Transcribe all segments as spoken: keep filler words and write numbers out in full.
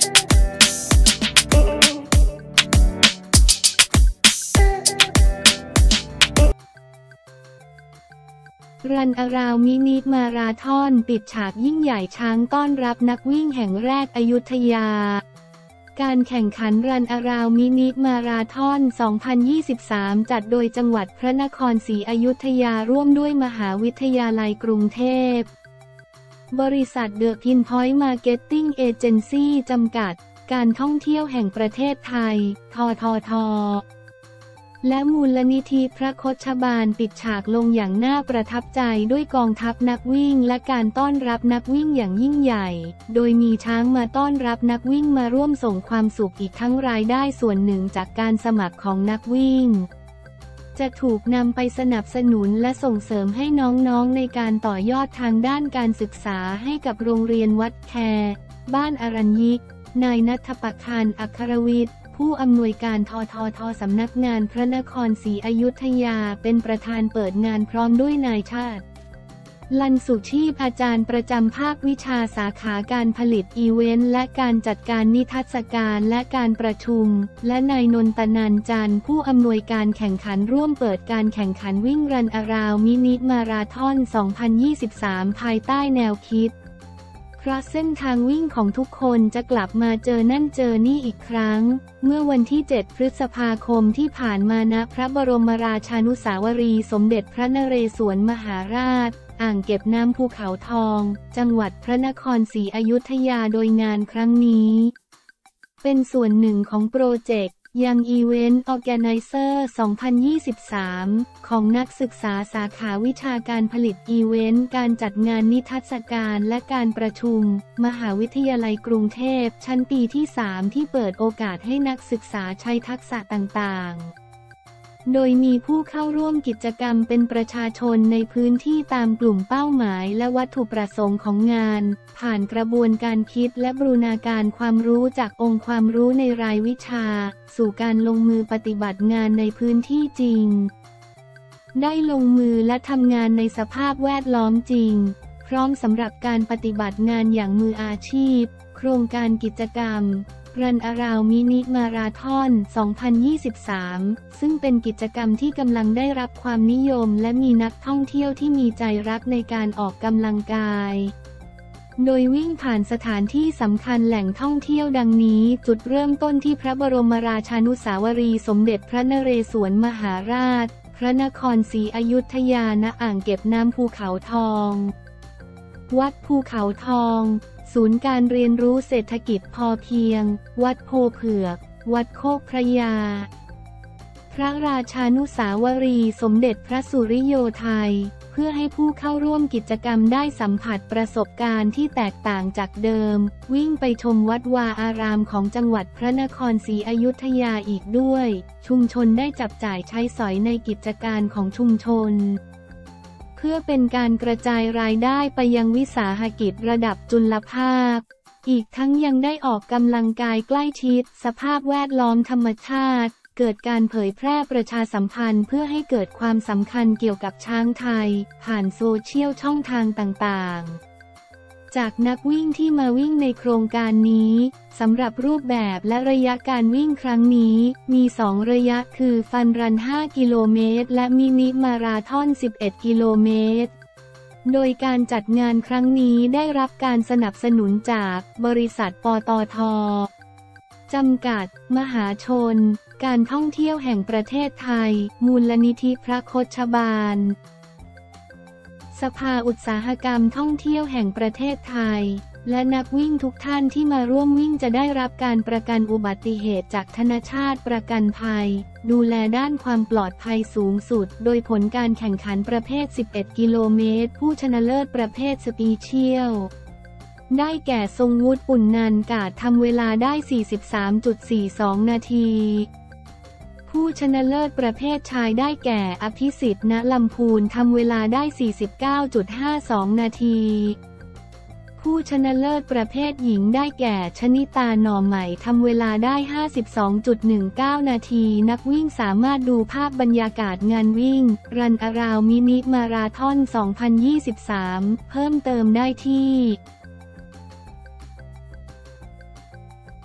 รันอาราวมินิมาราธอนปิดฉากยิ่งใหญ่ช้างต้อนรับนักวิ่งแห่งแรกอยุธยาการแข่งขันรันอาราวมินิมาราธอน สองพันยี่สิบสาม จัดโดยจังหวัดพระนครศรีอยุธยาร่วมด้วยมหาวิทยาลัยกรุงเทพบริษัทเดอะพินพอยต์มาร์เก็ตติ้งเอเจนซี่จำกัดการท่องเที่ยวแห่งประเทศไทยทททและมูลนิธิพระโคชบาลปิดฉากลงอย่างน่าประทับใจด้วยกองทัพนักวิ่งและการต้อนรับนักวิ่งอย่างยิ่งใหญ่โดยมีช้างมาต้อนรับนักวิ่งมาร่วมส่งความสุขอีกทั้งรายได้ส่วนหนึ่งจากการสมัครของนักวิ่งจะถูกนำไปสนับสนุนและส่งเสริมให้น้องๆในการต่อยอดทางด้านการศึกษาให้กับโรงเรียนวัดแคบ้านอรัญยิกนายณัฐปคานอัครวิทย์ผู้อำนวยการทททสำนักงานพระนครศรีอยุธยาเป็นประธานเปิดงานพร้อมด้วยนายชาติลันสุชีพอาจารย์ประจำภาควิชาสาขาการผลิตอีเวนต์และการจัดการนิทรรศการและการประชุมและนายนนตนันท์จันทร์ผู้อำนวยการแข่งขันร่วมเปิดการแข่งขันวิ่งรันอาราวมินิมาราธอน สองพันยี่สิบสาม ภายใต้แนวคิดเพราะเส้นทางวิ่งของทุกคนจะกลับมาเจอนั่นเจอนี่อีกครั้งเมื่อวันที่ เจ็ด พฤษภาคมที่ผ่านมาณพระบรมราชานุสาวรีย์สมเด็จพระนเรศวรมหาราชอ่างเก็บน้ำภูเขาทองจังหวัดพระนครศรีอยุธยาโดยงานครั้งนี้เป็นส่วนหนึ่งของโปรเจกต์ยังอีเวนต์ Organizer สองพันยี่สิบสาม ของนักศึกษาสาขาวิชาการผลิตอีเวนต์การจัดงานนิทรรศการและการประชุมมหาวิทยาลัยกรุงเทพชั้นปีที่ สาม ที่เปิดโอกาสให้นักศึกษาใช้ทักษะต่างๆโดยมีผู้เข้าร่วมกิจกรรมเป็นประชาชนในพื้นที่ตามกลุ่มเป้าหมายและวัตถุประสงค์ของงานผ่านกระบวนการคิดและบูรณาการความรู้จากองค์ความรู้ในรายวิชาสู่การลงมือปฏิบัติงานในพื้นที่จริงได้ลงมือและทำงานในสภาพแวดล้อมจริงพร้อมสำหรับการปฏิบัติงานอย่างมืออาชีพโครงการกิจกรรมรันอาราวมินิมาราธอน สองพันยี่สิบสาม ซึ่งเป็นกิจกรรมที่กำลังได้รับความนิยมและมีนักท่องเที่ยวที่มีใจรักในการออกกำลังกายโดยวิ่งผ่านสถานที่สำคัญแหล่งท่องเที่ยวดังนี้จุดเริ่มต้นที่พระบรมราชานุสาวรีย์สมเด็จพระนเรศวรมหาราชพระนครศรีอยุธยาณอ่างเก็บน้ำภูเขาทองวัดภูเขาทองศูนย์การเรียนรู้เศรษฐกิจพอเพียงวัดโพเผือกวัดโคกพระยาพระราชานุสาวรีย์สมเด็จพระสุริโยไทยเพื่อให้ผู้เข้าร่วมกิจกรรมได้สัมผัสประสบการณ์ที่แตกต่างจากเดิมวิ่งไปชมวัดวาอารามของจังหวัดพระนครศรีอยุธยาอีกด้วยชุมชนได้จับจ่ายใช้สอยในกิจการของชุมชนเพื่อเป็นการกระจายรายได้ไปยังวิสาหกิจระดับจุลภาคอีกทั้งยังได้ออกกำลังกายใกล้ชิดสภาพแวดล้อมธรรมชาติเกิดการเผยแพร่ประชาสัมพันธ์เพื่อให้เกิดความสำคัญเกี่ยวกับช้างไทยผ่านโซเชียลช่องทางต่างๆจากนักวิ่งที่มาวิ่งในโครงการนี้สำหรับรูปแบบและระยะการวิ่งครั้งนี้มีสองระยะคือฟันรันห้ากิโลเมตรและมินิมาราธอนสิบเอ็ดกิโลเมตรโดยการจัดงานครั้งนี้ได้รับการสนับสนุนจากบริษัทปตท.จำกัดมหาชนการท่องเที่ยวแห่งประเทศไทยมูลนิธิพระโคชบาลสภาอุตสาหกรรมท่องเที่ยวแห่งประเทศไทยและนักวิ่งทุกท่านที่มาร่วมวิ่งจะได้รับการประกันอุบัติเหตุจากธนชาติประกันภัยดูแลด้านความปลอดภัยสูงสุดโดยผลการแข่งขันประเภทสิบเอ็ดกิโลเมตรผู้ชนะเลิศประเภทสปีเชียลได้แก่ทรงวุฒิปุ่นนันกาดทำเวลาได้ สี่สิบสามจุดสี่สอง นาทีผู้ชนะเลิศประเภทชายได้แก่อภิสิทธิ์ณลำพูนทำเวลาได้ สี่สิบเก้าจุดห้าสอง นาทีผู้ชนะเลิศประเภทหญิงได้แก่ชนิตาหน่อใหม่ทำเวลาได้ ห้าสิบสองจุดหนึ่งเก้า นาทีนักวิ่งสามารถดูภาพบรรยากาศงานวิ่งรันอาราวมินิมาราธอน สองพันยี่สิบสาม เพิ่มเติมได้ที่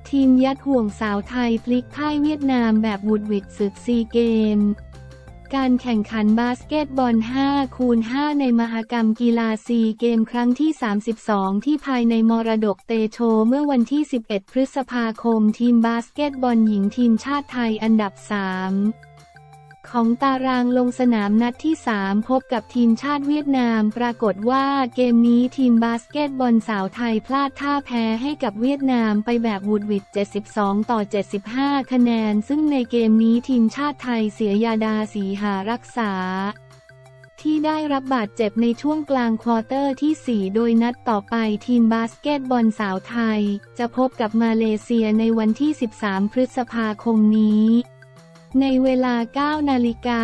ทีมยัดห่วงสาวไทยพลิกพ่ายเวียดนามแบบบุดหวิดศึกซีเกมการแข่งขันบาสเกตบอล ห้าคูณห้า ในมหกรรมกีฬาซีเกมครั้งที่ สามสิบสอง ที่ภายในมรดกเตโชเมื่อวันที่ สิบเอ็ด พฤษภาคมทีมบาสเกตบอลหญิงทีมชาติไทยอันดับ สามของตารางลงสนามนัดที่ สาม พบกับทีมชาติเวียดนามปรากฏว่าเกมนี้ทีมบาสเกตบอลสาวไทยพลาดท่าแพ้ให้กับเวียดนามไปแบบวุดหวิดเจ็ดสิบสองต่อเจ็ดสิบห้าคะแนนซึ่งในเกมนี้ทีมชาติไทยเสียยาดาศรีหารักษาที่ได้รับบาดเจ็บในช่วงกลางควอเตอร์ที่ สี่ โดยนัดต่อไปทีมบาสเกตบอลสาวไทยจะพบกับมาเลเซียในวันที่ สิบสาม พฤษภาคมนี้ในเวลา เก้า นาฬิกา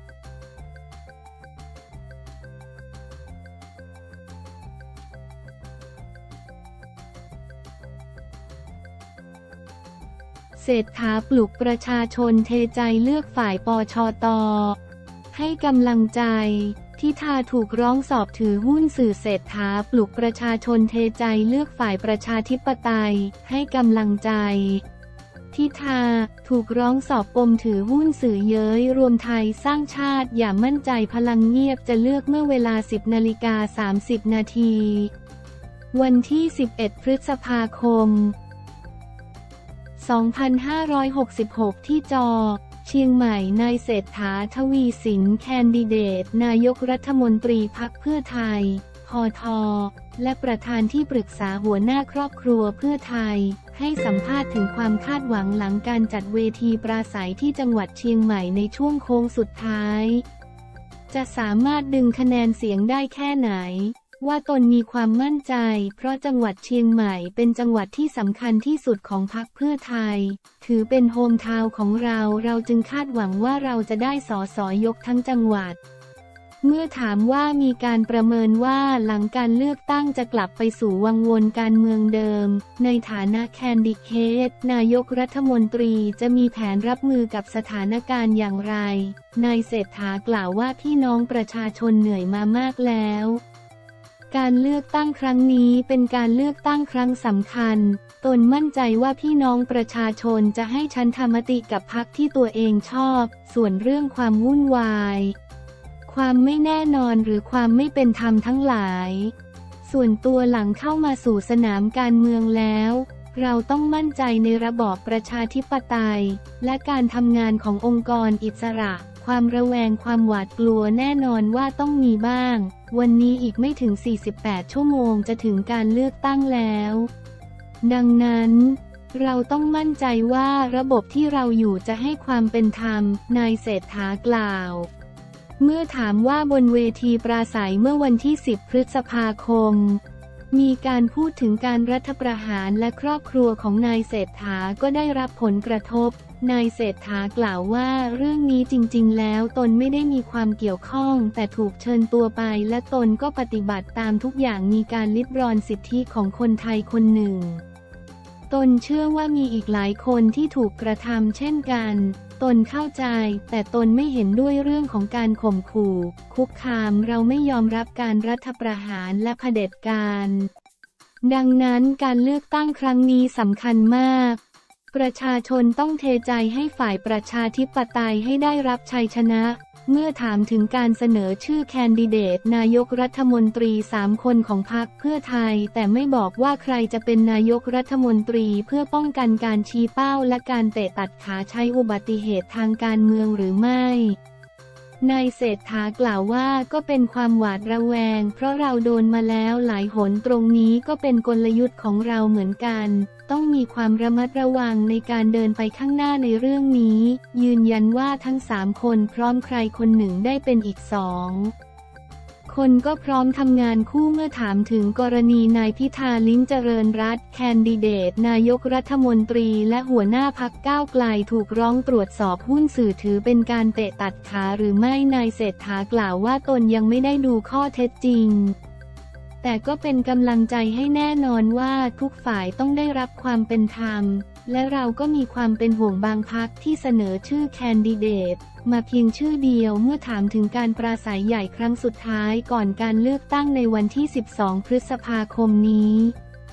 เศรษฐาปลุกประชาชนเทใจเลือกฝ่ายปชต.ให้กำลังใจทิธาถูกร้องสอบถือหุ้นสื่อเศรษฐาปลุกประชาชนเทใจเลือกฝ่ายประชาธิปไตยให้กำลังใจทิธาถูกร้องสอบปมถือหุ้นสื่อเย้ยรวมไทยสร้างชาติอย่ามั่นใจพลังเงียบจะเลือกเมื่อเวลา สิบนาฬิกาสามสิบนาทีวันที่ สิบเอ็ด พฤษภาคม สองพันห้าร้อยหกสิบหก ที่จอเชียงใหม่นายเศรษฐาทวีสินแคนดิเดตนายกรัฐมนตรีพรรคเพื่อไทยพท.และประธานที่ปรึกษาหัวหน้าครอบครัวเพื่อไทยให้สัมภาษณ์ถึงความคาดหวังหลังการจัดเวทีปราศัยที่จังหวัดเชียงใหม่ในช่วงโค้งสุดท้ายจะสามารถดึงคะแนนเสียงได้แค่ไหนว่าตนมีความมั่นใจเพราะจังหวัดเชียงใหม่เป็นจังหวัดที่สำคัญที่สุดของพรรคเพื่อไทยถือเป็นโฮมทาวน์ของเราเราจึงคาดหวังว่าเราจะได้สสยกทั้งจังหวัดเมื่อถามว่ามีการประเมินว่าหลังการเลือกตั้งจะกลับไปสู่วังวนการเมืองเดิมในฐานะแคนดิเดตนายกรัฐมนตรีจะมีแผนรับมือกับสถานการณ์อย่างไรนายเศรษฐากล่าวว่าพี่น้องประชาชนเหนื่อยมามากแล้วการเลือกตั้งครั้งนี้เป็นการเลือกตั้งครั้งสำคัญตนมั่นใจว่าพี่น้องประชาชนจะให้ฉันทามติกับพรรคที่ตัวเองชอบส่วนเรื่องความวุ่นวายความไม่แน่นอนหรือความไม่เป็นธรรมทั้งหลายส่วนตัวหลังเข้ามาสู่สนามการเมืองแล้วเราต้องมั่นใจในระบอบประชาธิปไตยและการทำงานขององค์กรอิสระความระแวงความหวาดกลัวแน่นอนว่าต้องมีบ้างวันนี้อีกไม่ถึงสี่สิบแปดชั่วโมงจะถึงการเลือกตั้งแล้วดังนั้นเราต้องมั่นใจว่าระบบที่เราอยู่จะให้ความเป็นธรรมนายเศรษฐากล่าวเมื่อถามว่าบนเวทีปราศัยเมื่อวันที่ สิบ พฤษภาคมมีการพูดถึงการรัฐประหารและครอบครัวของนายเศรษฐาก็ได้รับผลกระทบนายเศรษฐากล่าวว่าเรื่องนี้จริงๆแล้วตนไม่ได้มีความเกี่ยวข้องแต่ถูกเชิญตัวไปและตนก็ปฏิบัติตามทุกอย่างมีการลิดรอนสิทธิของคนไทยคนหนึ่งตนเชื่อว่ามีอีกหลายคนที่ถูกกระทำเช่นกันตนเข้าใจแต่ตนไม่เห็นด้วยเรื่องของการข่มขู่คุกคามเราไม่ยอมรับการรัฐประหารและเผด็จการดังนั้นการเลือกตั้งครั้งนี้สำคัญมากประชาชนต้องเทใจให้ฝ่ายประชาธิปไตยให้ได้รับชัยชนะเมื่อถามถึงการเสนอชื่อแคนดิเดตนายกรัฐมนตรีสามคนของพรรคเพื่อไทยแต่ไม่บอกว่าใครจะเป็นนายกรัฐมนตรีเพื่อป้องกันการชี้เป้าและการเตะตัดขาใช้อุบัติเหตุทางการเมืองหรือไม่นายเศรษฐากล่าวว่าก็เป็นความหวาดระแวงเพราะเราโดนมาแล้วหลายหนตรงนี้ก็เป็นกลยุทธ์ของเราเหมือนกันต้องมีความระมัดระวังในการเดินไปข้างหน้าในเรื่องนี้ยืนยันว่าทั้งสามคนพร้อมใครคนหนึ่งได้เป็นอีกสองคนก็พร้อมทำงานคู่เมื่อถามถึงกรณีนายพิธาลิ้มเจริญรัตน์แคนดิเดตนายกรัฐมนตรีและหัวหน้าพรรคก้าวไกลถูกร้องตรวจสอบหุ้นสื่อถือเป็นการเตะตัดขาหรือไม่นายเศรษฐากล่าวว่าตนยังไม่ได้ดูข้อเท็จจริงแต่ก็เป็นกำลังใจให้แน่นอนว่าทุกฝ่ายต้องได้รับความเป็นธรรมและเราก็มีความเป็นห่วงบางพรรคที่เสนอชื่อแคนดิเดตมาเพียงชื่อเดียวเมื่อถามถึงการปราศัยใหญ่ครั้งสุดท้ายก่อนการเลือกตั้งในวันที่ สิบสอง พฤษภาคมนี้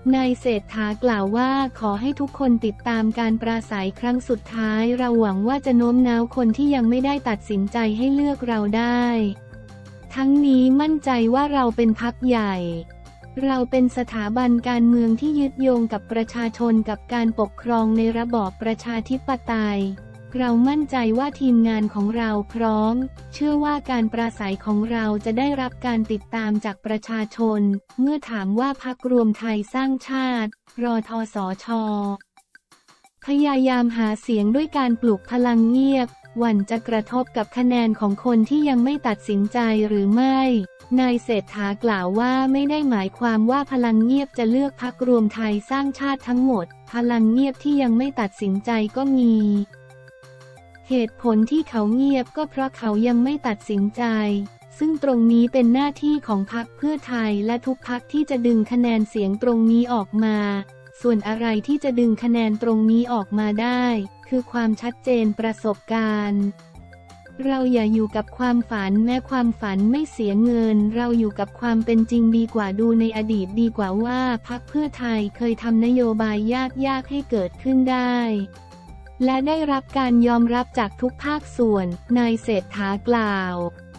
นายเศรษฐากล่าวว่าขอให้ทุกคนติดตามการปราศัยครั้งสุดท้ายเราหวังว่าจะโน้มน้าวคนที่ยังไม่ได้ตัดสินใจให้เลือกเราได้ทั้งนี้มั่นใจว่าเราเป็นพรรคใหญ่เราเป็นสถาบันการเมืองที่ยึดโยงกับประชาชนกับการปกครองในระบอบประชาธิปไตยเรามั่นใจว่าทีมงานของเราพร้อมเชื่อว่าการปราศัยของเราจะได้รับการติดตามจากประชาชนเมื่อถามว่าพรรครวมไทยสร้างชาติรทสช.พยายามหาเสียงด้วยการปลุกพลังเงียบหวั่นจะกระทบกับคะแนนของคนที่ยังไม่ตัดสินใจหรือไม่นายเศรษฐากล่าวว่าไม่ได้หมายความว่าพลังเงียบจะเลือกพรรครวมไทยสร้างชาติทั้งหมดพลังเงียบที่ยังไม่ตัดสินใจก็มีเหตุผลที่เขาเงียบก็เพราะเขายังไม่ตัดสินใจซึ่งตรงนี้เป็นหน้าที่ของพรรคเพื่อไทยและทุกพรรคที่จะดึงคะแนนเสียงตรงนี้ออกมาส่วนอะไรที่จะดึงคะแนนตรงนี้ออกมาได้คือความชัดเจนประสบการณ์เราอย่าอยู่กับความฝันแม้ความฝันไม่เสียเงินเราอยู่กับความเป็นจริงดีกว่าดูในอดีตดีกว่าว่าพรรคเพื่อไทยเคยทำนโยบายยากๆให้เกิดขึ้นได้และได้รับการยอมรับจากทุกภาคส่วนนายเศรษฐากล่าว